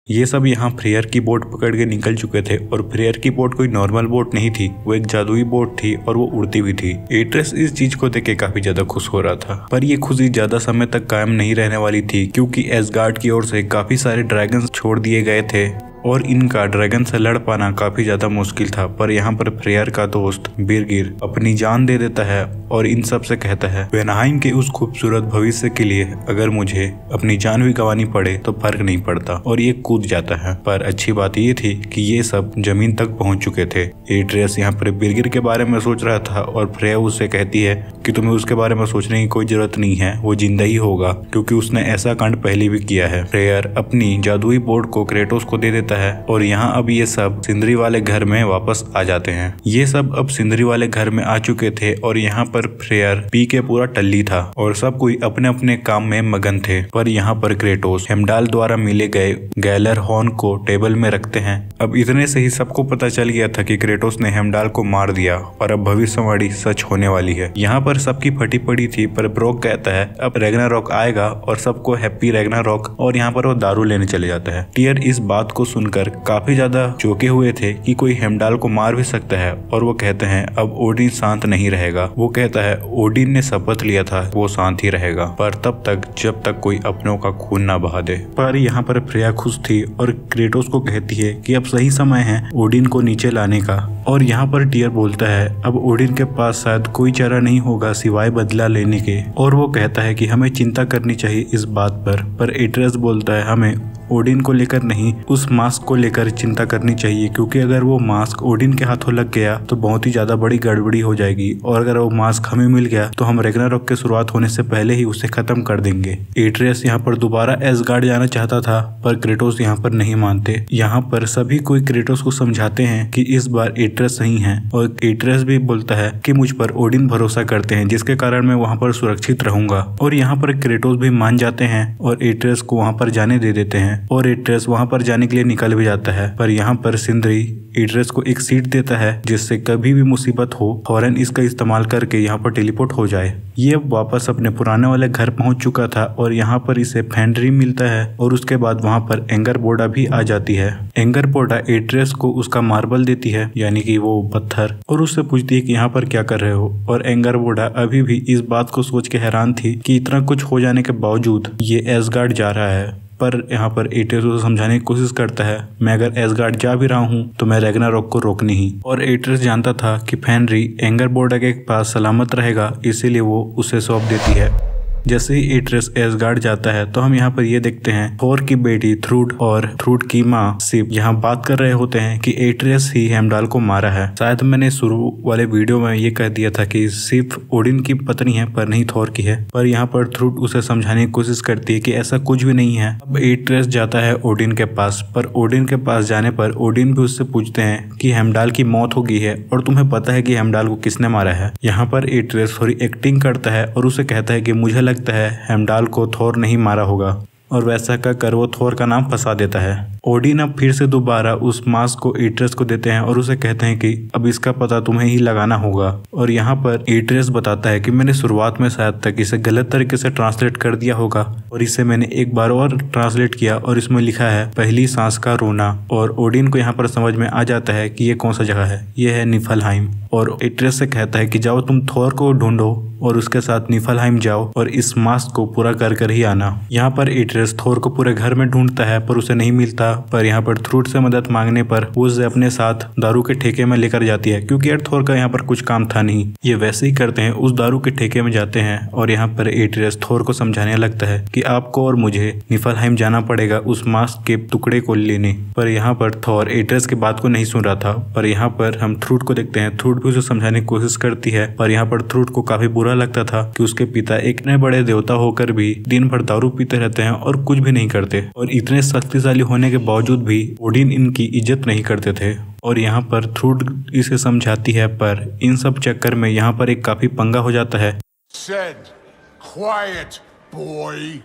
ये सब यहाँ फ्रेयर की बोट पकड़ के निकल चुके थे और फ्रेयर की बोट कोई नॉर्मल बोट नहीं थी, वो एक जादुई बोट थी और वो उड़ती भी थी। एट्रेस इस चीज को देख के काफी ज्यादा खुश हो रहा था, पर ये खुशी ज्यादा समय तक कायम नहीं रहने वाली थी क्योंकि एसगार्ड की ओर से काफी सारे ड्रैगन्स छोड़ दिए गए थे और इनका ड्रैगन से लड़ पाना काफी ज्यादा मुश्किल था। पर यहाँ पर फ्रेयर का दोस्त बिरगिर अपनी जान दे देता है और इन सब से कहता है वेनहाइम के उस खूबसूरत भविष्य के लिए अगर मुझे अपनी जान भी गंवानी पड़े तो फर्क नहीं पड़ता, और ये कूद जाता है। पर अच्छी बात ये थी कि ये सब जमीन तक पहुंच चुके थे। एट्रेस यहाँ पर बिरगिर के बारे में सोच रहा था और फ्रेया उससे कहती है कि तुम्हें उसके बारे में सोचने की कोई जरूरत नहीं है, वो जिंदा ही होगा क्योंकि उसने ऐसा कांड पहले भी किया है। फ्रेयर अपनी जादुई बोर्ड को क्रेटोस को दे देता है और यहाँ अब ये सब सिंदरी वाले घर में वापस आ जाते हैं। ये सब अब सिंदरी वाले घर में आ चुके थे और यहाँ पर फ्रेयर पी के पूरा टल्ली था और सब कोई अपने अपने काम में मगन थे। पर यहाँ पर क्रेटोस हेमडाल द्वारा मिले गए गैलर हॉर्न को टेबल में रखते हैं। अब इतने से ही सबको पता चल गया था कि क्रेटोस ने हेमडाल को मार दिया और अब भविष्यवाणी सच होने वाली है। यहाँ पर सबकी फटी पड़ी थी, पर ब्रोक कहता है अब रैग्नारॉक आएगा और सबको हैप्पी रैग्नारॉक, और यहाँ पर वो दारू लेने चले जाता है। टियर इस बात को सुनकर काफी ज्यादा चौंके हुए थे कि कोई हेमडाल को मार भी सकता है, और वो कहते हैं अब ओडिन शांत नहीं रहेगा। वो कहता है ओडिन ने शपथ लिया था वो शांत ही रहेगा, पर तब तक जब तक कोई अपनों का खून ना बहा दे। पर यहाँ पर फ्रेया खुश थी और क्रेटोस को कहती है कि अब सही समय है ओडिन को नीचे लाने का। और यहाँ पर टियर बोलता है अब ओडिन के पास शायद कोई चारा नहीं होगा सिवाय बदला लेने के, और वो कहता है कि हमें चिंता करनी चाहिए इस बात पर एट्रेस बोलता है हमें ओडिन को लेकर नहीं उस मास्क को लेकर चिंता करनी चाहिए, क्योंकि अगर वो मास्क ओडिन के हाथों लग गया तो बहुत ही ज्यादा बड़ी गड़बड़ी हो जाएगी, और अगर वो मास्क हमें मिल गया तो हम रैग्नारॉक के शुरुआत होने से पहले ही उसे खत्म कर देंगे। एट्रेस यहाँ पर दोबारा एसगार्ड जाना चाहता था, पर क्रेटोस यहाँ पर नहीं मानते। यहाँ पर सभी कोई क्रेटोस को समझाते हैं कि इस बार एट्रेस सही है, और एट्रेस भी बोलता है कि मुझ पर ओडिन भरोसा करते हैं जिसके कारण मैं वहाँ पर सुरक्षित रहूंगा। और यहाँ पर क्रेटोस भी मान जाते हैं और एट्रेस को वहाँ पर जाने दे देते हैं, और एट्रेस वहां पर जाने के लिए निकल भी जाता है। पर यहाँ पर सिंदरी एट्रेस को एक सीट देता है जिससे कभी भी मुसीबत हो फौरन इसका इस्तेमाल करके यहाँ पर टेलीपोर्ट हो जाए। ये वापस अपने पुराने वाले घर पहुंच चुका था और यहाँ पर इसे फेंड्री मिलता है, और उसके बाद वहाँ पर एंगर बोर्डा भी आ जाती है। एंगर बोर्डा एट्रेस को उसका मार्बल देती है, यानी कि वो पत्थर, और उससे पूछती है कि यहाँ पर क्या कर रहे हो। और एंगर बोर्डा अभी भी इस बात को सोच के हैरान थी कि इतना कुछ हो जाने के बावजूद ये एसगार्ड जा रहा है। पर यहाँ पर एट्रेस उसे समझाने की कोशिश करता है मैं अगर एसगार्ड जा भी रहा हूँ तो मैं रैग्नारॉक को रोकनी ही। और एट्रेस जानता था कि फेंड्री एंगर बोर्डा के पास सलामत रहेगा, इसीलिए वो उसे सौंप देती है। जैसे ही एट्रेस एसगार्ड जाता है तो हम यहाँ पर ये देखते हैं थोर की बेटी थ्रूड और थ्रूड की माँ सिप यहाँ बात कर रहे होते हैं कि एट्रेस ही हेमडाल को मारा है। शायद मैंने शुरू वाले वीडियो में ये कह दिया था कि सिप ओडिन की पत्नी है पर नहीं थोर की है, पर यहाँ पर थ्रूड उसे समझाने की कोशिश करती है कि ऐसा कुछ भी नहीं है। अब एट्रेस जाता है ओडिन के पास, पर ओडिन के पास जाने पर ओडिन भी उससे पूछते हैं कि हेमडाल की मौत हो गई है और तुम्हें पता है कि हेमडाल को किसने मारा है। यहाँ पर एट्रेस थोड़ी एक्टिंग करता है और उसे कहता है कि मुझे लगता है हेमडाल को थोर नहीं मारा होगा, और वैसा कहकर वो थोर का नाम फंसा देता है। ओडिन अब फिर से दोबारा उस मास्क को एट्रेस को देते हैं और उसे कहते हैं कि अब इसका पता तुम्हें ही लगाना होगा। और यहाँ पर एट्रेस बताता है कि मैंने शुरुआत में शायद तक इसे गलत तरीके से ट्रांसलेट कर दिया होगा, और इसे मैंने एक बार और ट्रांसलेट किया और इसमें लिखा है पहली सांस का रोना। और ओडिन को यहाँ पर समझ में आ जाता है कि ये कौन सा जगह है, ये है निफलहाइम। और एट्रेस से कहता है कि जाओ तुम थोर को ढूंढो और उसके साथ निफलहाइम जाओ और इस मास्क को पूरा कर ही आना। यहाँ पर एट्रेस थोर को पूरे घर में ढूंढता है पर उसे नहीं मिलता, पर यहाँ पर थ्रूड से मदद मांगने पर वो उसे अपने साथ दारू के ठेके में लेकर जाती है, क्योंकि यार थोर का यहाँ पर कुछ काम था नहीं। ये वैसे ही करते हैं, उस दारू के ठेके में जाते हैं और यहाँ पर एट्रेस थोर को समझाने लगता है कि आपको और मुझे निफलहाइम जाना पड़ेगा उस मास्क के टुकड़े को लेने। पर यहाँ पर थोर एट्रेस की बात को नहीं सुन रहा था। पर यहाँ पर हम थ्रूड को देखते हैं, थ्रूड भी उसे समझाने की कोशिश करती है, पर यहाँ पर थ्रूड को काफी बुरा लगता था कि उसके पिता इतने बड़े देवता होकर भी दिन भर दारू पीते रहते हैं और कुछ भी नहीं करते, और इतने शक्तिशाली होने के बावजूद भी ओडिन इनकी इज्जत नहीं करते थे। और यहाँ पर थ्रूड इसे समझाती है, पर इन सब चक्कर में यहाँ पर एक काफी पंगा हो जाता है। Said, quiet, boy.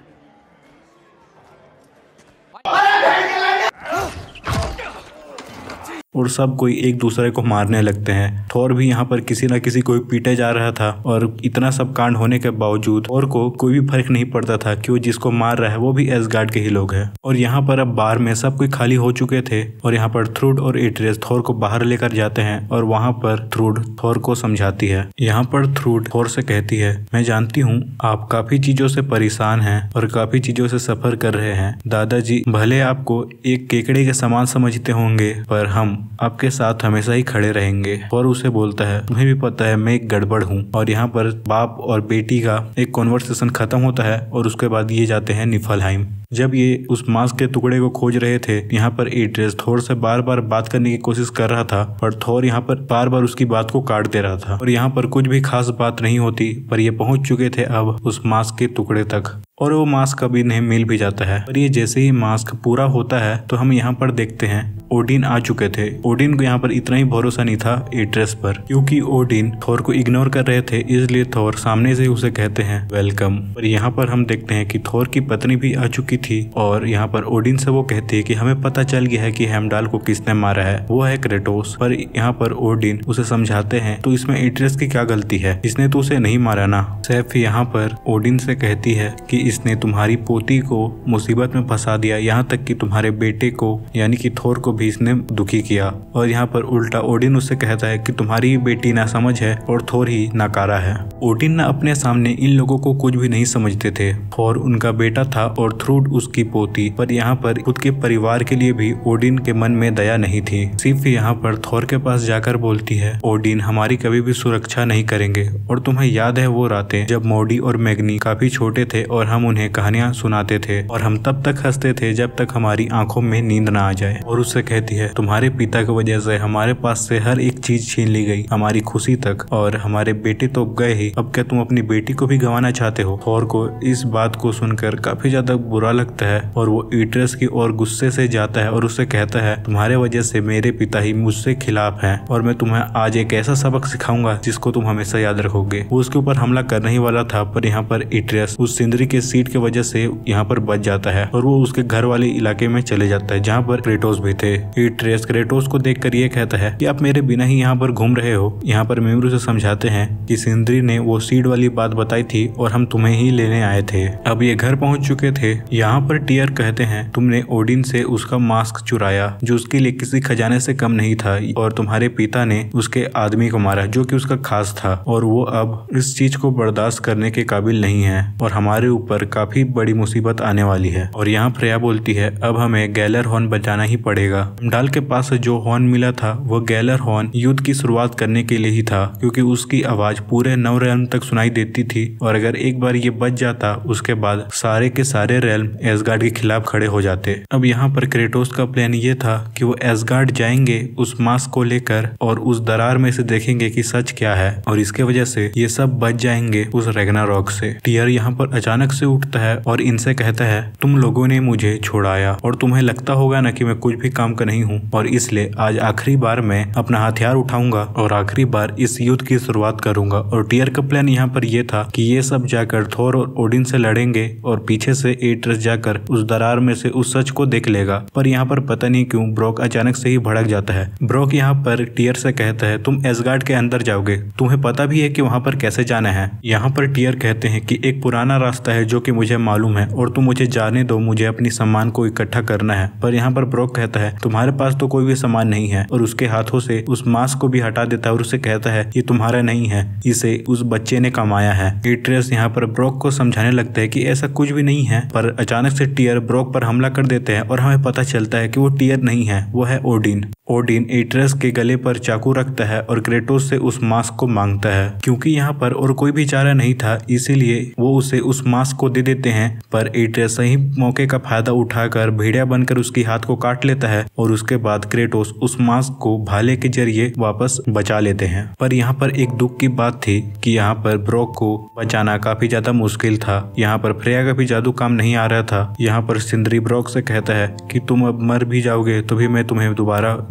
और सब कोई एक दूसरे को मारने लगते हैं। थोर भी यहाँ पर किसी न किसी को पीटे जा रहा था और इतना सब कांड होने के बावजूद थोर को कोई भी फर्क नहीं पड़ता था कि वो जिसको मार रहा है वो भी एसगार्ड के ही लोग हैं। और यहाँ पर अब बार में सब कोई खाली हो चुके थे और यहाँ पर थ्रूड और एट्रेस थोर को बाहर लेकर जाते हैं और वहाँ पर थ्रूड थोर को समझाती है। यहाँ पर थ्रूड थोर से कहती है, मैं जानती हूँ आप काफी चीजों से परेशान हैं और काफी चीजों से सफर कर रहे हैं। दादाजी भले आपको एक केकड़े के समान समझते होंगे पर हम आपके साथ हमेशा ही खड़े रहेंगे। और उसे बोलता है, तुम्हें भी पता है मैं एक गड़बड़ हूँ। और यहाँ पर बाप और बेटी का एक कॉन्वर्सेशन खत्म होता है और उसके बाद ये जाते हैं निफलहाइम। जब ये उस मास्क के टुकड़े को खोज रहे थे, यहाँ पर एट्रेस थोर से बार बार बात करने की कोशिश कर रहा था पर थोर यहाँ पर बार बार उसकी बात को काट दे रहा था। और यहाँ पर कुछ भी खास बात नहीं होती पर ये पहुंच चुके थे अब उस मास्क के टुकड़े तक और वो मास्क कभी नहीं मिल भी जाता है। पर ये जैसे ही मास्क पूरा होता है तो हम यहाँ पर देखते हैं ओडिन आ चुके थे। ओडिन को यहाँ पर इतना ही भरोसा नहीं था एट्रेस पर, क्योंकि ओडिन थोर को इग्नोर कर रहे थे, इसलिए थोर सामने से उसे कहते हैं वेलकम। और यहाँ पर हम देखते हैं कि थोर की पत्नी भी आ चुकी थी और यहाँ पर ओडिन से वो कहती है कि हमें पता चल गया है कि हेमडाल को किसने मारा है, वो है क्रेटोस। पर यहाँ पर ओडिन उसे समझाते हैं तो इसमें एट्रेस की क्या गलती है, इसने तो उसे नहीं मारा ना। सैफ यहाँ पर ओडिन से कहती है कि इसने तुम्हारी पोती को मुसीबत में फंसा दिया, यहाँ तक कि तुम्हारे बेटे को यानी कि थोर को भी इसने दुखी किया। और यहाँ पर उल्टा ओडिन उससे कहता है कि तुम्हारी बेटी ना समझ है और थोर ही नाकारा है। ओडिन ना अपने सामने इन लोगों को कुछ भी नहीं समझते थे। थोर उनका बेटा था और थ्रूड उसकी पोती। पर यहाँ पर खुद के परिवार के लिए भी ओडिन के मन में दया नहीं थी। सिर्फ यहाँ पर थोर के पास जाकर बोलती है, ओडिन हमारी कभी भी सुरक्षा नहीं करेंगे। और तुम्हें याद है वो रातें जब मोडी और मैग्नी काफी छोटे थे और हम उन्हें कहानियां सुनाते थे और हम तब तक हंसते थे जब तक हमारी आंखों में नींद ना आ जाए। और उससे कहती है, तुम्हारे पिता की वजह से हमारे पास से हर एक चीज छीन ली गई, हमारी खुशी तक, और हमारे बेटे तो गए ही, अब क्या तुम अपनी बेटी को भी गंवाना चाहते हो। थोर को इस बात को सुनकर काफी ज्यादा बुरा लगता है और वो एट्रेस की ओर गुस्से से जाता है और उससे कहता है, तुम्हारे वजह से मेरे पिता ही मुझसे खिलाफ हैं और मैं तुम्हें आज एक ऐसा सबक सिखाऊंगा जिसको तुम हमेशा याद रखोगे। वो उसके ऊपर हमला करने ही वाला था पर यहाँ पर एट्रेस उस सिंदरी के सीट की वजह से यहाँ पर बच जाता है और वो उसके घर वाले इलाके में चले जाता है जहाँ पर क्रेटोस भी थे। एट्रेस क्रेटोस को देखकर ये कहता है कि आप मेरे बिना ही यहाँ पर घूम रहे हो। यहाँ पर मेमरू से समझाते हैं कि सिंदरी ने वो सीड वाली बात बताई थी और हम तुम्हें ही लेने आए थे। अब ये घर पहुंच चुके थे। यहाँ पर टियर कहते हैं, तुमने ओडिन से उसका मास्क चुराया जो उसके लिए किसी खजाने से कम नहीं था और तुम्हारे पिता ने उसके आदमी को मारा जो कि उसका खास था और वो अब इस चीज को बर्दाश्त करने के काबिल नहीं है और हमारे ऊपर काफी बड़ी मुसीबत आने वाली है। और यहाँ फ्रेया बोलती है, अब हमें गैलर हॉर्न बचाना ही पड़ेगा। डाल के पास जो हॉर्न मिला था वो गैलर हॉर्न युद्ध की शुरुआत करने के लिए ही था, क्योंकि उसकी आवाज पूरे 9 रेल्म तक सुनाई देती थी और अगर एक बार ये बच जाता उसके बाद सारे के सारे रेल्म एसगार्ड के खिलाफ खड़े हो जाते। अब यहाँ पर क्रेटोस का प्लान ये था कि वो एसगार्ड जाएंगे उस मास्क को लेकर और उस दरार में से देखेंगे कि सच क्या है और इसके वजह से ये सब बच जाएंगे उस रैग्नारॉक से। टियर यहाँ पर अचानक से उठता है और इनसे कहता है, तुम लोगों ने मुझे छोड़ाया और तुम्हें लगता होगा ना कि मैं कुछ भी काम का नहीं हूँ और इसलिए आज आखिरी बार मैं अपना हथियार उठाऊंगा और आखिरी बार इस युद्ध की शुरुआत करूंगा। और टियर का प्लान यहाँ पर यह था कि ये सब जाकर थोर और ओडिन से लड़ेंगे और पीछे से एट्रेस जाकर उस दरार में से उस सच को देख लेगा। पर यहाँ पर पता नहीं क्यों ब्रोक अचानक से ही भड़क जाता है। ब्रोक यहाँ पर टियर से कहता है, तुम एसगार्ड के अंदर जाओगे, तुम्हें पता भी है कि वहाँ पर कैसे जाना है। यहाँ पर टियर कहते हैं कि एक पुराना रास्ता है जो कि मुझे मालूम है और तुम मुझे जाने दो, मुझे अपनी सामान को इकट्ठा करना है। पर यहाँ पर ब्रोक कहता है, तुम्हारे पास तो कोई भी सामान नहीं है और उसके हाथों से उस मास्क को भी हटा देता है और उसे कहता है, ये तुम्हारा नहीं है, इसे उस बच्चे ने कमाया है। एट्रेस यहाँ पर ब्रोक को समझाने लगता है कि ऐसा कुछ भी नहीं है, पर अचानक से टियर ब्रोक पर हमला कर देते हैं और हमें पता चलता है कि वो टियर नहीं है, वो है ओडिन। ओडिन एट्रेस के गले पर चाकू रखता है और क्रेटोस से उस मास्क को मांगता है। क्योंकि यहाँ पर और कोई भी चारा नहीं था इसीलिए वो उसे उस मास्क को दे देते हैं, पर एट्रेस सही मौके का फायदा उठाकर भेड़िया बनकर उसकी हाथ को काट लेता है और उसके बाद क्रेटोस उस मास्क को भाले के जरिए वापस बचा लेते हैं। पर यहाँ पर एक दुख की बात थी कि यहाँ पर ब्रोक को बचाना काफी ज्यादा मुश्किल था। यहाँ पर फ्रेया का भी जादू काम नहीं आ रहा था। यहाँ पर सिंदरी ब्रोक से कहता है कि तुम अब मर भी जाओगे तो भी मैं तुम्हें दोबारा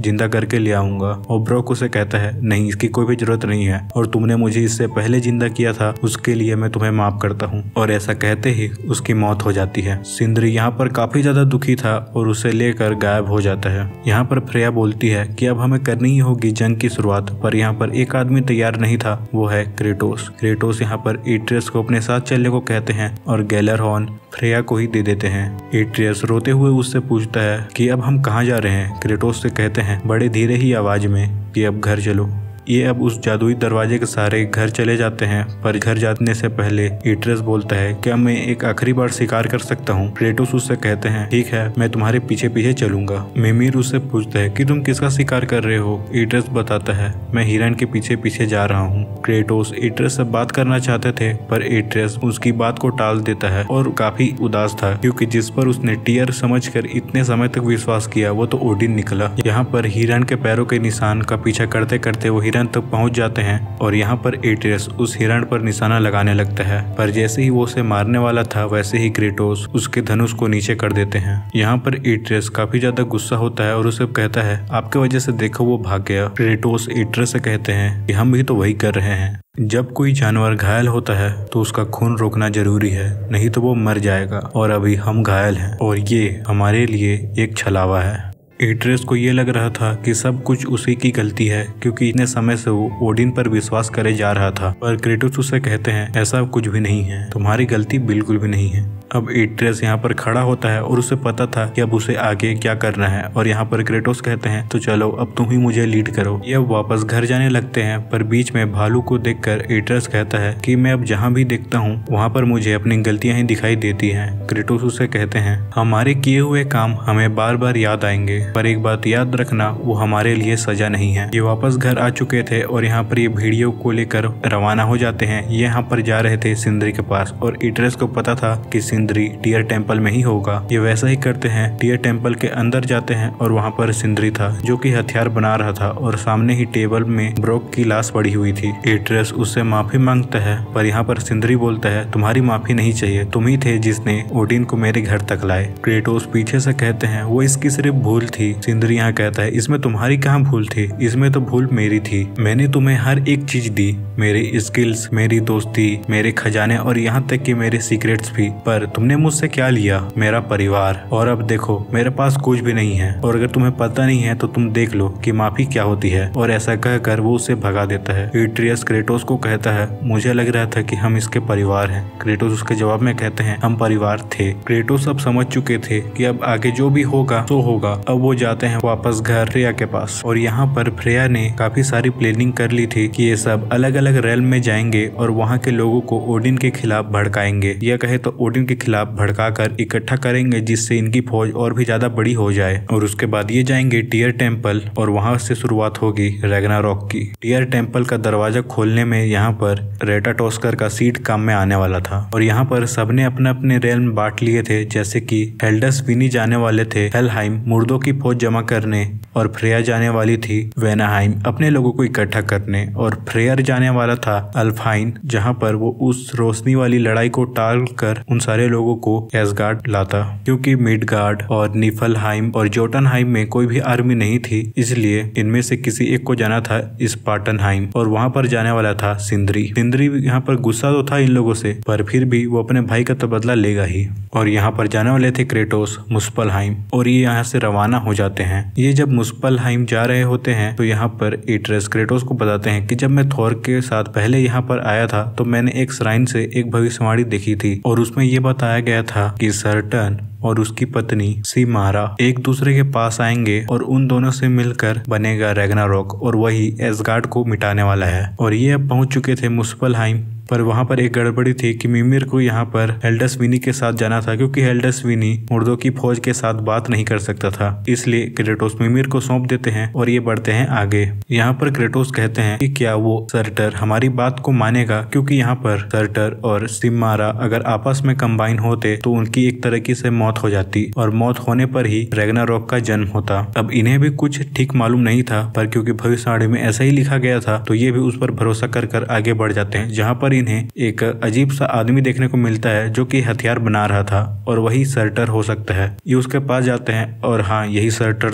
जिंदा करके ले आऊंगा। और ब्रॉक उसे कहता है नहीं, इसकी कोई भी जरूरत नहीं है, और तुमने मुझे इससे पहले जिंदा किया था उसके लिए मैं तुम्हें माफ करता हूँ। और ऐसा कहते ही उसकी मौत हो जाती है। सिंदरी यहाँ पर काफी ज्यादा दुखी था और उसे लेकर गायब हो जाता है। यहाँ पर फ्रेया बोलती है कि अब हमें करनी ही होगी जंग की शुरुआत, पर यहाँ पर एक आदमी तैयार नहीं था, वो है क्रेटोस। क्रेटोस यहाँ पर एट्रियस को अपने साथ चलने को कहते हैं और गैलरहॉर्न फ्रेया को ही दे देते हैं। एट्रियस रोते हुए उससे पूछता है कि अब हम कहाँ जा रहे हैं। क्रेटोस से कहते हैं बड़े धीरे ही आवाज में कि अब घर चलो। ये अब उस जादुई दरवाजे के सहारे घर चले जाते हैं, पर घर जाने से पहले एट्रियस बोलता है क्या मैं एक आखिरी बार शिकार कर सकता हूँ। क्रेटोस उससे कहते हैं ठीक है, मैं तुम्हारे पीछे पीछे चलूंगा। मिमिर उससे पूछता है कि तुम किसका शिकार कर रहे हो। एट्रियस बताता है मैं हिरन के पीछे पीछे जा रहा हूँ। क्रेटोस एट्रियस से बात करना चाहते थे, पर एट्रियस उसकी बात को टाल देता है और काफी उदास था, क्योंकि जिस पर उसने टीयर समझकर इतने समय तक विश्वास किया वो तो ओडिन निकला। यहाँ पर हिरन के पैरों के निशान का पीछा करते करते वो हिरन तक पहुंच जाते हैं और यहाँ पर एट्रियस उस हिरण पर निशाना लगाने लगता है, पर जैसे ही वो उसे मारने वाला था वैसे ही क्रेटोस उसके धनुष को नीचे कर देते हैं। यहाँ पर एट्रियस काफी ज्यादा गुस्सा होता है और उसे कहता है आपके वजह से देखो वो भाग गया। क्रेटोस एट्रियस से कहते हैं कि हम भी तो वही कर रहे हैं। जब कोई जानवर घायल होता है तो उसका खून रोकना जरूरी है, नहीं तो वो मर जाएगा, और अभी हम घायल हैं और ये हमारे लिए एक छलावा है। एट्रियस को ये लग रहा था कि सब कुछ उसी की गलती है, क्योंकि इतने समय से वो ओडिन पर विश्वास करे जा रहा था, पर क्रेटोस उसे कहते हैं ऐसा कुछ भी नहीं है, तुम्हारी गलती बिल्कुल भी नहीं है। अब एट्रियस यहाँ पर खड़ा होता है और उसे पता था कि अब उसे आगे क्या करना है, और यहाँ पर क्रेटोस कहते हैं तो चलो अब तुम ही मुझे लीड करो। ये अब वापस घर जाने लगते हैं, पर बीच में भालू को देखकर एट्रियस कहता है कि मैं अब जहाँ भी देखता हूँ वहाँ पर मुझे अपनी गलतियाँ ही दिखाई देती हैं। क्रेटोस उसे कहते हैं हमारे किए हुए काम हमें बार बार याद आएंगे, पर एक बात याद रखना, वो हमारे लिए सजा नहीं है। ये वापस घर आ चुके थे और यहाँ पर ये भेड़ियों को लेकर रवाना हो जाते हैं। ये यहाँ पर जा रहे थे सिंदरी के पास, और एट्रियस को पता था कि सिंदरी टीयर टेम्पल में ही होगा। ये वैसा ही करते हैं, टीयर टेम्पल के अंदर जाते हैं और वहाँ पर सिंदरी था जो कि हथियार बना रहा था, और सामने ही टेबल में ब्रॉक की लाश पड़ी हुई थी। एट्रियस उससे माफी मांगता है, पर यहाँ पर सिंदरी बोलता है तुम्हारी माफी नहीं चाहिए, तुम ही थे जिसने ओडिन को मेरे घर तक लाए। क्रेटोस पीछे से कहते हैं वो इसकी सिर्फ भूल थी। सिंदरी यहाँ कहता है इसमें तुम्हारी कहाँ भूल थी, इसमें तो भूल मेरी थी। मैंने तुम्हें हर एक चीज दी, मेरे स्किल्स, मेरी दोस्ती, मेरे खजाने और यहाँ तक कि मेरे सीक्रेट्स भी, पर तुमने मुझसे क्या लिया, मेरा परिवार। और अब देखो मेरे पास कुछ भी नहीं है, और अगर तुम्हें पता नहीं है तो तुम देख लो कि माफी क्या होती है। और ऐसा कहकर वो उसे भगा देता है। एट्रियस क्रेटोस को कहता है मुझे लग रहा था कि हम इसके परिवार हैं। क्रेटोस उसके जवाब में कहते हैं हम परिवार थे। क्रेटोस अब समझ चुके थे कि अब आगे जो भी होगा तो होगा। अब वो जाते हैं वापस घर फ्रेया के पास, और यहाँ पर फ्रेया ने काफी सारी प्लानिंग कर ली थी कि ये सब अलग अलग रेल्म में जाएंगे और वहाँ के लोगों को ओडिन के खिलाफ भड़काएंगे, या कहे तो ओडिन के खिलाफ भड़काकर इकट्ठा करेंगे जिससे इनकी फौज और भी ज्यादा बड़ी हो जाए। और उसके बाद ये जाएंगे टीयर टेम्पल, और वहाँ से शुरुआत होगी रैग्नारॉक की। टीयर टेम्पल का दरवाजा खोलने में यहाँ पर रेटाटोस्कर का सीट काम में आने वाला था, और यहाँ पर सबने अपने अपने रेल्म बांट लिए थे, जैसे कि हेल्डसविनी जाने वाले थे हेलहाइम मुर्दों की फौज जमा करने, और फ्रेया जाने वाली थी वेनाहाइम अपने लोगों को इकट्ठा करने, और फ्रेयर जाने वाला था अल्फाइन, जहाँ पर वो उस रोशनी वाली लड़ाई को टाल कर उन सारे लोगों को एसगार्ड लाता, क्योंकि मिडगार्ड और निफलहाइम और जोटनहाइम में कोई भी आर्मी नहीं थी, इसलिए इनमें से किसी एक को जाना था स्पार्टनहाइम, और वहाँ पर जाने वाला था सिंदरी। सिंदरी यहाँ पर गुस्सा तो था इन लोगों से, पर फिर भी वो अपने भाई का तो बदला लेगा ही। और यहाँ पर जाने वाले थे क्रेटोस मुस्पलहाइम, और ये यहाँ से रवाना हो जाते हैं। ये जब मुस्पलहाइम जा रहे होते हैं तो यहाँ पर एट्रियस क्रेटोस को बताते हैं कि जब मैं थोर के साथ पहले यहाँ पर आया था तो मैंने एक श्राइन से एक भविष्यवाणी देखी थी, और उसमें ये बताया गया था कि सर्टन और उसकी पत्नी सीमारा एक दूसरे के पास आएंगे और उन दोनों से मिलकर बनेगा रैग्नारॉक, और वही एसगार्ड को मिटाने वाला है। और ये अब पहुंच चुके थे मुस्पलहाइम, पर वहां पर एक गड़बड़ी थी कि मिमिर को यहाँ पर हेल्डसविनी के साथ जाना था, क्योंकि हेल्डसविनी मुर्दों की फौज के साथ बात नहीं कर सकता था। इसलिए क्रेटोस मिमिर को सौंप देते हैं और ये बढ़ते हैं आगे। यहाँ पर क्रेटोस कहते हैं कि क्या वो सर्टर हमारी बात को मानेगा, क्योंकि यहाँ पर सर्टर और सिमारा अगर आपस में कंबाइन होते तो उनकी एक तरीके से मौत हो जाती, और मौत होने पर ही रैग्नारॉक का जन्म होता। अब इन्हें भी कुछ ठीक मालूम नहीं था, पर क्योंकि भविष्यवाणी में ऐसा ही लिखा गया था तो ये भी उस पर भरोसा कर कर आगे बढ़ जाते हैं, जहाँ पर इन्हें एक अजीब सा आदमी देखने को मिलता है जो कि हथियार बना रहा था, और वही सर्टर हो सकता है। ये उसके पास जाते हैं और हाँ यही सर्टर था।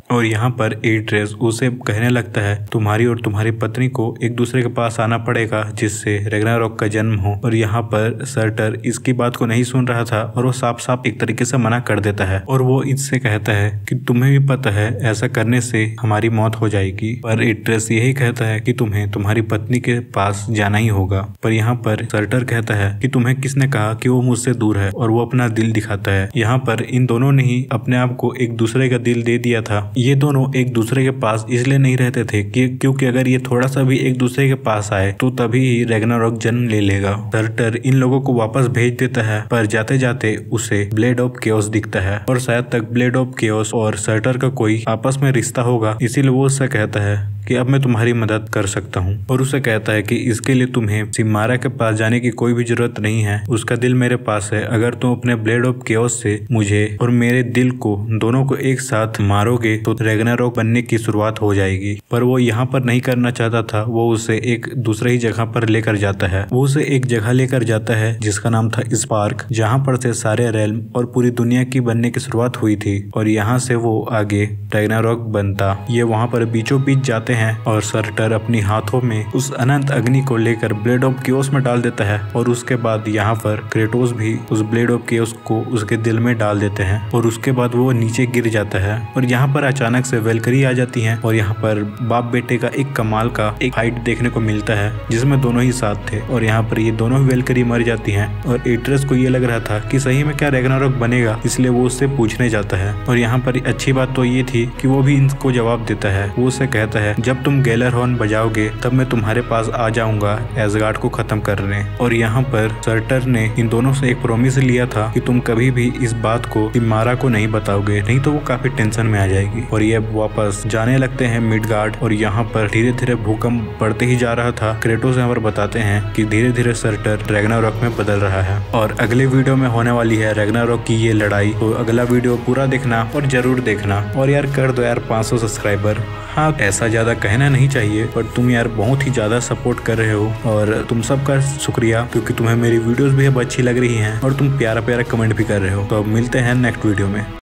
और यहाँ पर एट्रेस उसे कहने लगता है तुम्हारी और तुम्हारी पत्नी को एक दूसरे के पास आना पड़ेगा जिससे रैग्नारोक का जन्म हो। और यहाँ पर सर्टर इसकी बात को नहीं सुन रहा था और वो साफ साफ एक तरीके से मना कर देता है और वो इससे कहता है कि तुम्हें भी पता है ऐसा करने से हमारी मौत हो जाएगी। पर एट्रेस यही कहता है कि तुम्हें तुम्हारी पत्नी के पास जाना ही होगा। पर यहाँ पर सर्टर कहता है कि तुम्हें किसने कहा कि वो मुझसे दूर है, और वो अपना दिल दिखाता है। यहाँ पर इन दोनों ने ही अपने आप को एक दूसरे का दिल दे दिया था। ये दोनों एक दूसरे के पास इसलिए नहीं रहते थे क्योंकि अगर ये थोड़ा सा भी एक दूसरे के पास आए तो तभी ही रैग्नारोक जन्म ले लेगा। सर्टर इन लोगों को वापस भेज देता है, पर जाते जाते उसे ब्लेड ऑफ केओस दिखता है और शायद तक ब्लेड ऑफ केओस और सर्टर का कोई आपस में रिश्ता होगा, इसीलिए वो उससे कहता है कि अब मैं तुम्हारी मदद कर सकता हूँ। और उसे कहता है कि इसके लिए तुम्हें सिमारा के पास जाने की कोई भी जरूरत नहीं है, उसका दिल मेरे पास है। अगर तुम अपने ब्लेड ऑफ केओस से मुझे और मेरे दिल को दोनों को एक साथ मारोगे तो रैग्नारोक बनने की शुरुआत हो जाएगी। पर वो यहाँ पर नहीं करना चाहता था, वो उसे एक दूसरे ही जगह पर लेकर जाता है। वो उसे एक जगह लेकर जाता है जिसका नाम था स्पार्क, जहाँ पर से सारे रेल्म और पूरी दुनिया की बनने की शुरुआत हुई थी। और यहाँ से वो आगे रैग्नारोक बनता। ये वहाँ पर बीचों बीच जाते हैं और सर्टर अपनी हाथों में उस अनंत अग्नि को लेकर ब्लेड ऑफ केओस में डाल देता है। और उसके बाद यहाँ पर क्रेटोस भी उस ब्लेड ऑफ केओस को उसके दिल में डाल देते हैं और उसके बाद वो नीचे गिर जाता है। और यहाँ पर अचानक से वेलकरी आ जाती है और यहाँ पर बाप बेटे का एक कमाल का एक फाइट देखने को मिलता है जिसमें दोनों ही साथ थे। और यहाँ पर ये दोनों वेलकरी मर जाती हैं और एट्रेस को ये लग रहा था कि सही में क्या रैग्नारोक बनेगा, इसलिए वो उससे पूछने जाता है। और यहाँ पर अच्छी बात तो ये थी कि वो भी इनको जवाब देता है। वो उससे कहता है जब तुम गैलरहॉर्न बजाओगे तब मैं तुम्हारे पास आ जाऊंगा एसगार्ड को खत्म करने। और यहाँ पर सर्टर ने इन दोनों से एक प्रॉमिस लिया था कि तुम कभी भी इस बात को सिमारा को नहीं बताओगे, नहीं तो वो काफी टेंशन में आ जाएगी। और ये वापस जाने लगते हैं मिडगार्ड। और यहाँ पर धीरे धीरे भूकंप बढ़ते ही जा रहा था। क्रेटोस यहाँ पर बताते हैं कि धीरे धीरे सर्टर रैग्नारोक में बदल रहा है और अगले वीडियो में होने वाली है रैग्नारोक की ये लड़ाई। तो अगला वीडियो पूरा देखना और जरूर देखना। और यार कर दो यार 500 सब्सक्राइबर। हाँ, ऐसा ज्यादा कहना नहीं चाहिए, पर तुम यार बहुत ही ज्यादा सपोर्ट कर रहे हो और तुम सबका शुक्रिया, क्योंकि तुम्हें मेरी वीडियोस भी अब अच्छी लग रही हैं और तुम प्यारा प्यारा कमेंट भी कर रहे हो। तो अब मिलते हैं नेक्स्ट वीडियो में।